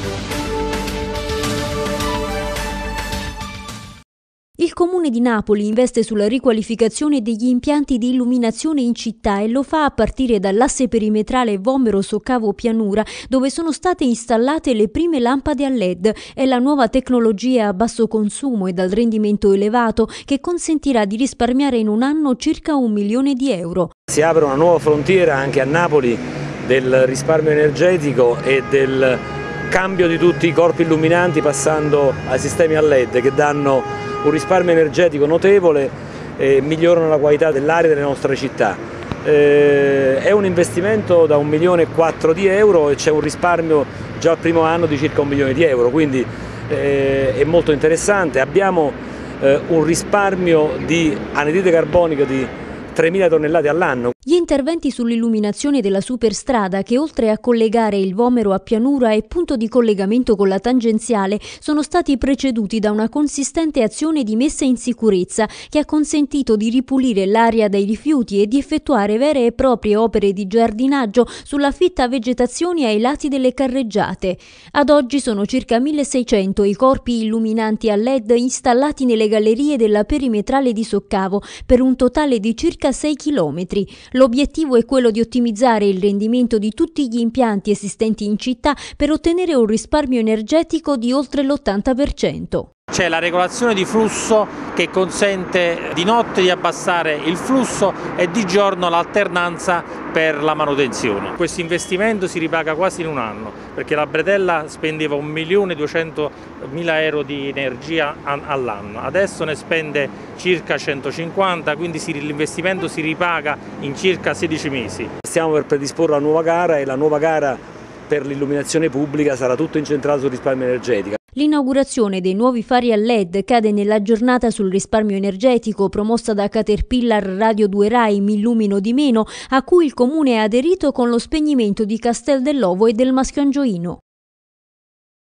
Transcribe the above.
Il Comune di Napoli investe sulla riqualificazione degli impianti di illuminazione in città e lo fa a partire dall'asse perimetrale Vomero-Soccavo-Pianura, dove sono state installate le prime lampade a LED. È la nuova tecnologia a basso consumo e dal rendimento elevato che consentirà di risparmiare in un anno circa 1 milione di euro. Si apre una nuova frontiera anche a Napoli del risparmio energetico e del cambio di tutti i corpi illuminanti, passando ai sistemi a LED che danno un risparmio energetico notevole e migliorano la qualità dell'aria delle nostre città. È un investimento da 1,4 milioni di euro e c'è un risparmio già al primo anno di circa 1 milione di euro, quindi è molto interessante. Abbiamo un risparmio di anidride carbonica di 3.000 tonnellate all'anno. Gli interventi sull'illuminazione della superstrada, che oltre a collegare il Vomero a Pianura è punto di collegamento con la tangenziale, sono stati preceduti da una consistente azione di messa in sicurezza che ha consentito di ripulire l'aria dai rifiuti e di effettuare vere e proprie opere di giardinaggio sulla fitta vegetazione ai lati delle carreggiate. Ad oggi sono circa 1.600 i corpi illuminanti a LED installati nelle gallerie della perimetrale di Soccavo per un totale di circa 6 chilometri. L'obiettivo è quello di ottimizzare il rendimento di tutti gli impianti esistenti in città per ottenere un risparmio energetico di oltre l'80%. C'è la regolazione di flusso che consente di notte di abbassare il flusso e di giorno l'alternanza per la manutenzione. Questo investimento si ripaga quasi in un anno, perché la bretella spendeva 1.200.000 euro di energia all'anno, adesso ne spende circa 150, quindi l'investimento si ripaga in circa 16 mesi. Stiamo per predisporre la nuova gara e la nuova gara per l'illuminazione pubblica sarà tutto incentrato sul risparmio energetico. L'inaugurazione dei nuovi fari a LED cade nella giornata sul risparmio energetico promossa da Caterpillar Radio 2 Rai Mi Illumino di Meno, a cui il Comune ha aderito con lo spegnimento di Castel dell'Ovo e del Maschiangioino.